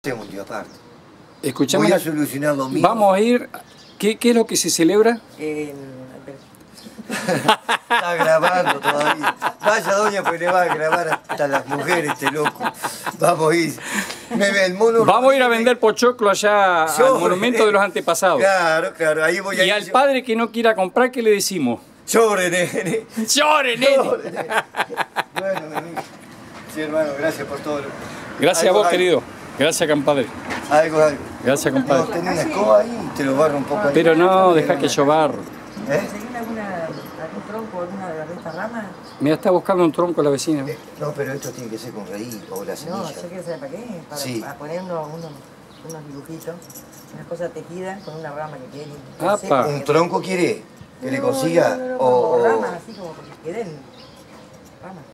Hacemos un día aparte. Escuchame, voy a solucionar lo mismo. vamos a ir. ¿Qué es lo que se celebra? Está grabando todavía. Vaya doña, pues le va a grabar hasta las mujeres, este loco. Vamos a ir. El mono Vamos a ir a vender pochoclo allá al monumento de los antepasados. Claro, claro, ahí voy a ir. Y al padre que no quiera comprar, ¿qué le decimos? ¡Llore, nene! ¡Llore, nene! ¡Llore, nene! Bueno, nene. Sí, hermano, gracias por todo. Gracias a vos, querido. Gracias, compadre. Algo. Gracias, compadre. No, tenés una escoba ahí y te lo barro un poco ahí. Pero no, deja que yo barro. ¿Conseguís algún tronco, alguna de estas ramas? Mira, está buscando un tronco la vecina. No, pero esto tiene que ser con raíz o la semilla. No, yo quiero saber para qué. Para poner unos dibujitos, una cosa tejida con una rama que quiere. ¡Apa! ¿Un tronco quiere que le consiga? O ramas, así como que queden ramas.